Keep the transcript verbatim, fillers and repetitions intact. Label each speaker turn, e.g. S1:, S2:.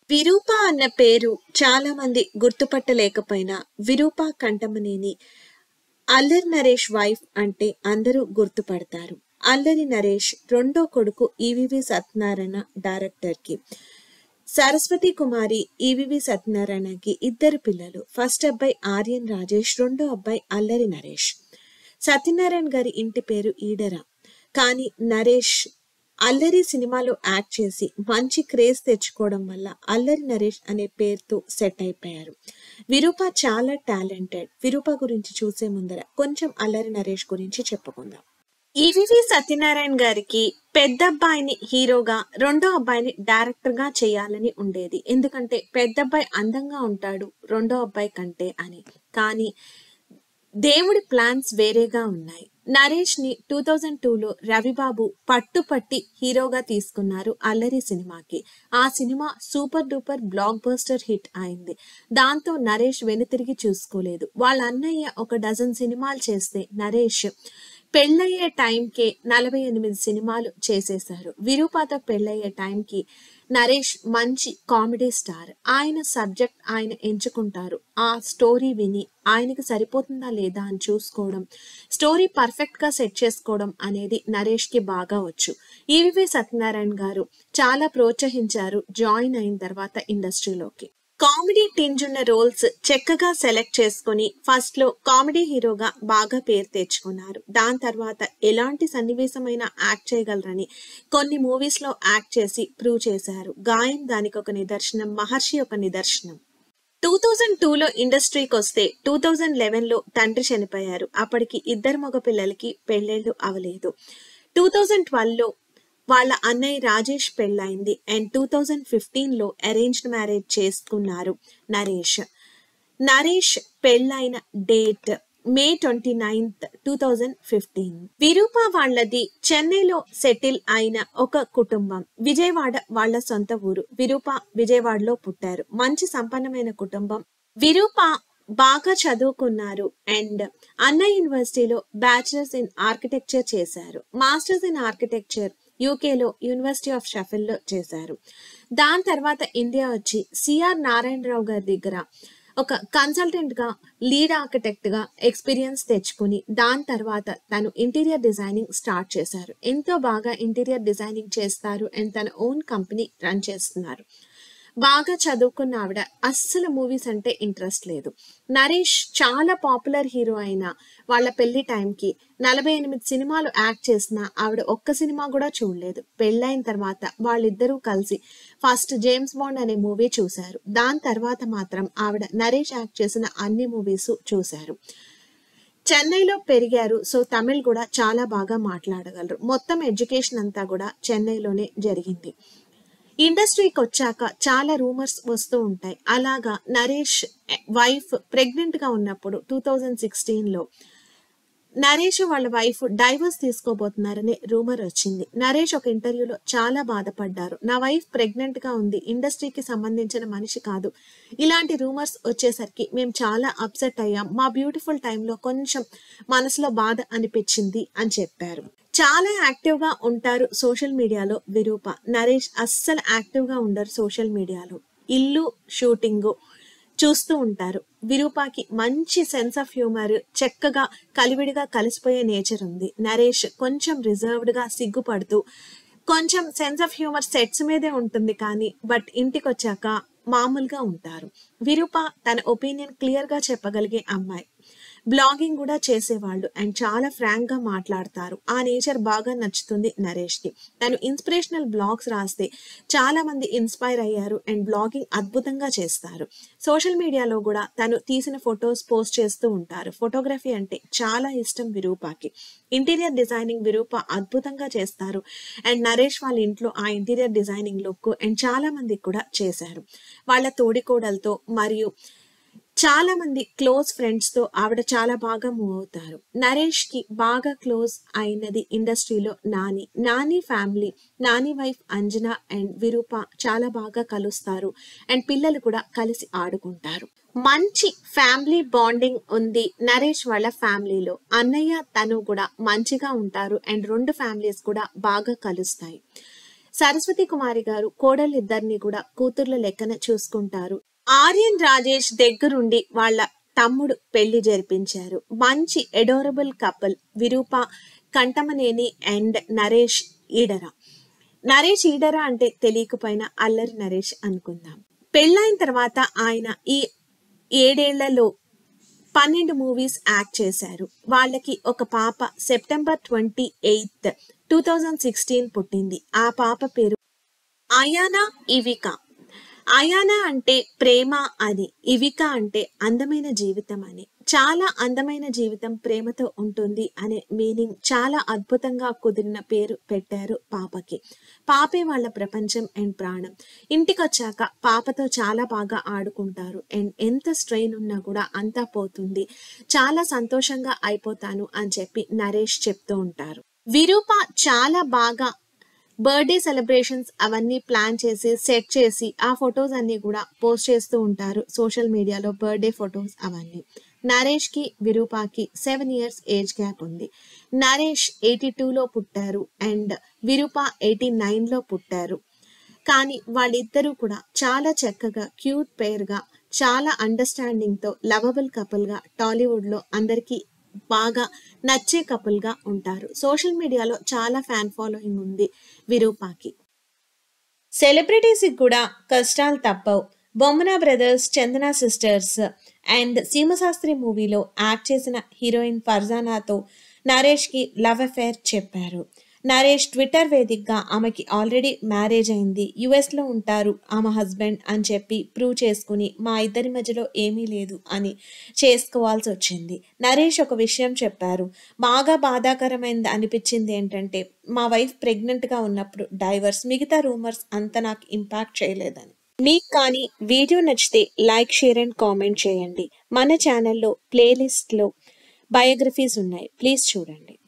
S1: విరూప అన్న పేరు చాలా మంది గుర్తుపట్టలేకపోయినా విరూప కంఠమనేని అల్లరి నరేష్ వైఫ్ అంటే అందరూ గుర్తుపడతారు. అల్లరి నరేష్ రెండో కొడుకు ఈవీవి సత్యనారాయణ డైరెక్టర్ కి. సరస్వతి కుమారి ఈవీవి సత్యనారాయణకి ఇద్దరు పిల్లలు. ఫస్ట్ అబ్బాయి ఆర్యన్ రాజేష్, రెండో అబ్బాయి అల్లరి నరేష్. సత్యనారాయణ గారి ఇంటి పేరు ఈడర. కానీ నరేష్ అల్లరి సినిమాలో యాక్ట్ చేసి మంచి క్రేజ్ తెచ్చుకోవడం వల్ల అల్లరి నరేష్ అనే పేరుతో సెట్ అయిపోయారు. విరూప చాలా టాలెంటెడ్. విరూప గురించి చూసే ముందర కొంచెం అల్లరి నరేష్ గురించి చెప్పుకుందాం. ఈవీవి సత్యనారాయణ గారికి పెద్ద అబ్బాయిని హీరోగా, రెండో అబ్బాయిని డైరెక్టర్ గా చేయాలని ఉండేది. ఎందుకంటే పెద్ద అబ్బాయి అందంగా ఉంటాడు రెండో అబ్బాయి కంటే అని. కానీ దేవుడి ప్లాన్స్ వేరేగా ఉన్నాయి. నరేష్ ని టూ థౌజండ్ టూలో రవిబాబు పట్టుపట్టి హీరోగా తీసుకున్నారు అల్లరి సినిమాకి. ఆ సినిమా super duper blockbuster hit అయింది. దాంతో నరేష్ వెనుతిరిగి చూసుకోలేదు. వాళ్ళ అన్నయ్య ఒక డజన్ సినిమాలు చేస్తే నరేష్ పెళ్ళయ్యే టైంకే నలభై ఎనిమిది సినిమాలు చేసేశారు. విరూపాతో పెళ్ళయ్యే టైంకి నరేష్ మంచి కామెడీ స్టార్. ఆయన సబ్జెక్ట్ ఆయన ఎంచుకుంటారు. ఆ స్టోరీ విని ఆయనకి సరిపోతుందా లేదా అని చూసుకోవడం, స్టోరీ పర్ఫెక్ట్ గా సెట్ చేసుకోవడం అనేది నరేష్ కి బాగా వచ్చు. ఈవీవి సత్యనారాయణ గారు చాలా ప్రోత్సహించారు జాయిన్ అయిన తర్వాత ఇండస్ట్రీలోకి. కామెడీ టింజ్ ఉన్న రోల్స్ చక్కగా సెలెక్ట్ చేసుకుని ఫస్ట్ లో కామెడీ హీరోగా బాగా పేరు తెచ్చుకున్నారు. దాని తర్వాత ఎలాంటి సన్నివేశమైన యాక్ట్ చేయగలరని కొన్ని మూవీస్ లో యాక్ట్ చేసి ప్రూవ్ చేశారు. గాయం దానికి ఒక నిదర్శనం, మహర్షి ఒక నిదర్శనం. టూ థౌజండ్ టూలో ఇండస్ట్రీకి వస్తే టూ థౌజండ్ లెవెన్ లో తండ్రి చనిపోయారు. అప్పటికి ఇద్దరు మగ పిల్లలకి పెళ్లిళ్లు అవలేదు. టూ థౌజండ్ ట్వెల్వ్ లో వాళ్ళ అన్నయ్య రాజేష్ పెళ్ళైంది. అండ్ టూ థౌజండ్ ఫిఫ్టీన్ లో అరేంజ్డ్ మ్యారేజ్ చేసుకున్నారు నరేష్. నరేష్ పెళ్ళైన date May twenty ninth two thousand fifteen. Virupa వాళ్ళది చెన్నైలో సెటిల్ అయిన ఒక కుటుంబం. విజయవాడ వాళ్ళ సొంత ఊరు. విరూప విజయవాడలో పుట్టారు. మంచి సంపన్నమైన కుటుంబం. విరూప బాగా చదువుకున్నారు అండ్ అన్నా యూనివర్సిటీలో బ్యాచిలర్స్ ఇన్ ఆర్కిటెక్చర్ చేశారు. మాస్టర్స్ ఇన్ ఆర్కిటెక్చర్ యూకేలో యూనివర్సిటీ ఆఫ్ షఫిల్ లో చేశారు. దాని తర్వాత ఇండియా వచ్చి సిఆర్ నారాయణరావు గారి దగ్గర ఒక కన్సల్టెంట్ గా, లీడ్ ఆర్కిటెక్ట్ గా ఎక్స్పీరియన్స్ తెచ్చుకుని దాని తర్వాత తను ఇంటీరియర్ డిజైనింగ్ స్టార్ట్ చేశారు. ఎంతో బాగా ఇంటీరియర్ డిజైనింగ్ చేస్తారు అండ్ తన ఓన్ కంపెనీ రన్ చేస్తున్నారు. బాగా చదువుకున్న ఆవిడ అస్సలు మూవీస్ అంటే ఇంట్రెస్ట్ లేదు. నరేష్ చాలా పాపులర్ హీరో అయిన వాళ్ళ పెళ్లి టైంకి నలభై ఎనిమిది సినిమాలు యాక్ట్ చేసిన ఆవిడ ఒక్క సినిమా కూడా చూడలేదు. పెళ్ళైన తర్వాత వాళ్ళిద్దరూ కలిసి ఫస్ట్ జేమ్స్ బాండ్ అనే మూవీ చూశారు. దాని తర్వాత మాత్రం ఆవిడ నరేష్ యాక్ట్ చేసిన అన్ని మూవీస్ చూశారు. చెన్నైలో పెరిగారు. సో తమిళ్ కూడా చాలా బాగా మాట్లాడగలరు. మొత్తం ఎడ్యుకేషన్ అంతా కూడా చెన్నైలోనే జరిగింది. ఇండస్ట్రీకి వచ్చాక చాలా రూమర్స్ వస్తూ ఉంటాయి. అలాగా నరేష్ వైఫ్ ప్రెగ్నెంట్ గా ఉన్నప్పుడు టూ థౌజండ్ సిక్స్టీన్ లో నరేష్ వాళ్ళ వైఫ్ డైవర్స్ తీసుకోబోతున్నారనే రూమర్ వచ్చింది. నరేష్ ఒక ఇంటర్వ్యూలో చాలా బాధపడ్డారు. నా వైఫ్ ప్రెగ్నెంట్ గా ఉంది, ఇండస్ట్రీకి సంబంధించిన మనిషి కాదు. ఇలాంటి రూమర్స్ వచ్చేసరికి మేము చాలా అప్సెట్ అయ్యాం. మా బ్యూటిఫుల్ టైంలో కొంచెం మనసులో బాధ అనిపించింది అని చెప్పారు. చాలా యాక్టివ్ గా ఉంటారు సోషల్ మీడియాలో విరూప. నరేష్ అస్సలు యాక్టివ్ గా ఉండరు సోషల్ మీడియాలో. ఇల్లు షూటింగ్ చూస్తూ ఉంటారు. విరూపాకి మంచి సెన్స్ ఆఫ్ హ్యూమర్, చక్కగా కలివిడిగా కలిసిపోయే నేచర్ ఉంది. నరేష్ కొంచెం రిజర్వ్డ్ గా, సిగ్గుపడుతూ, కొంచెం సెన్స్ ఆఫ్ హ్యూమర్ సెట్స్ మీదే ఉంటుంది కానీ బట్ ఇంటికి వచ్చాక మామూలుగా ఉంటారు. విరూప తన ఒపీనియన్ క్లియర్ గా చెప్పగలిగే అమ్మాయి. బ్లాగింగ్ కూడా చేసేవాళ్ళు అండ్ చాలా ఫ్రాంక్ గా మాట్లాడతారు. ఆ నేచర్ బాగా నచ్చుతుంది నరేష్ కి. తను ఇన్స్పిరేషనల్ బ్లాగ్స్ రాస్తే చాలా మంది ఇన్స్పైర్ అయ్యారు అండ్ బ్లాగింగ్ అద్భుతంగా చేస్తారు. సోషల్ మీడియాలో కూడా తను తీసిన ఫొటోస్ పోస్ట్ చేస్తూ ఉంటారు. ఫోటోగ్రఫీ అంటే చాలా ఇష్టం విరూపాకి. ఇంటీరియర్ డిజైనింగ్ విరూప అద్భుతంగా చేస్తారు అండ్ నరేష్ వాళ్ళ ఇంట్లో ఆ ఇంటీరియర్ డిజైనింగ్ లుక్ అండ్ చాలా మందికి కూడా చేశారు. వాళ్ళ తోడికోడలతో మరియు చాలా మంది క్లోజ్ ఫ్రెండ్స్ తో ఆవిడ చాలా బాగా మూవ్ అవుతారు. నరేష్ కి బాగా క్లోజ్ అయినది ఇండస్ట్రీలో Nani. Nani family, Nani wife Anjana and Virupa చాలా బాగా కలుస్తారు అండ్ పిల్లలు కూడా కలిసి ఆడుకుంటారు. మంచి ఫ్యామిలీ బాండింగ్ ఉంది నరేష్ వాళ్ళ ఫ్యామిలీలో. అన్నయ్య తను కూడా మంచిగా ఉంటారు అండ్ రెండు ఫ్యామిలీస్ కూడా బాగా కలుస్తాయి. సరస్వతి కుమారి గారు కోడలిద్దరిని కూడా కూతుర్ల లెక్కన చూసుకుంటారు. ఆర్యన్ రాజేష్ దగ్గరుండి వాళ్ళ తమ్ముడు పెళ్లి జరిపించారు. మంచి adorable couple Virupa Kantamaneni and Naresh Eedara. Naresh Eedara అంటే తెలియకపోయినా అల్లరి నరేష్ అనుకుందాం. పెళ్ళైన తర్వాత ఆయన ఈ ఏడేళ్లలో పన్నెండు మూవీస్ యాక్ట్ చేశారు. వాళ్ళకి ఒక పాప September twenty eighth two thousand sixteen పుట్టింది. ఆ పాప పేరు అయానా ఇవికా. అయానా అంటే ప్రేమ అని, ఇవికా అంటే అందమైన జీవితం అని. చాలా అందమైన జీవితం ప్రేమతో ఉంటుంది అనే మీనింగ్ చాలా అద్భుతంగా కుదిరిన పేరు పెట్టారు పాపకి. పాపే వాళ్ళ ప్రపంచం అండ్ ప్రాణం. ఇంటికొచ్చాక పాపతో చాలా బాగా ఆడుకుంటారు అండ్ ఎంత స్ట్రెయిన్ ఉన్నా కూడా అంతా పోతుంది, చాలా సంతోషంగా అయిపోతాను అని చెప్పి నరేష్ చెప్తూ ఉంటారు. విరూప చాలా బాగా బర్త్డే సెలబ్రేషన్స్ అవన్నీ ప్లాన్ చేసి సెట్ చేసి ఆ ఫొటోస్ అన్ని కూడా పోస్ట్ చేస్తూ ఉంటారు సోషల్ మీడియాలో, బర్త్డే ఫొటోస్ అవన్నీ. నరేష్ కి విరూపాకి సెవెన్ ఇయర్స్ ఏజ్ గ్యాప్ ఉంది. నరేష్ ఎయిటీ టూలో పుట్టారు అండ్ విరూప ఎయిటీ నైన్లో పుట్టారు. కానీ వాళ్ళిద్దరూ కూడా చాలా చక్కగా క్యూట్ పేర్గా, చాలా అండర్స్టాండింగ్తో లవబుల్ కపుల్గా టాలీవుడ్లో అందరికీ బాగా నచ్చే కపుల్గా ఉంటారు. సోషల్ మీడియాలో చాలా ఫ్యాన్ ఫాలోయింగ్ ఉంది విరూపాకి. సెలబ్రిటీస్కి కూడా కష్టాలు తప్పవు. Bommana brothers, Chandana sisters and Seema Sastri మూవీలో యాక్ట్ చేసిన హీరోయిన్ ఫర్జానాతో నరేష్కి లవ్ అఫేర్ చెప్పారు. నరేష్ ట్విట్టర్ వేదికగా ఆమెకి ఆల్రెడీ మ్యారేజ్ అయింది, యుఎస్లో ఉంటారు ఆమె హస్బెండ్ అని చెప్పి ప్రూవ్ చేసుకుని మా ఇద్దరి మధ్యలో ఏమీ లేదు అని చేసుకోవాల్సి వచ్చింది. నరేష్ ఒక విషయం చెప్పారు, బాగా బాధాకరమైనది అనిపించింది ఏంటంటే మా వైఫ్ ప్రెగ్నెంట్గా ఉన్నప్పుడు డైవర్స్, మిగతా రూమర్స్ అంత నాకు ఇంపాక్ట్ చేయలేదని. మీకు కానీ వీడియో నచ్చితే లైక్, షేర్ అండ్ కామెంట్ చేయండి. మన ఛానల్లో ప్లేలిస్ట్లో బయోగ్రఫీస్ ఉన్నాయి, ప్లీజ్ చూడండి.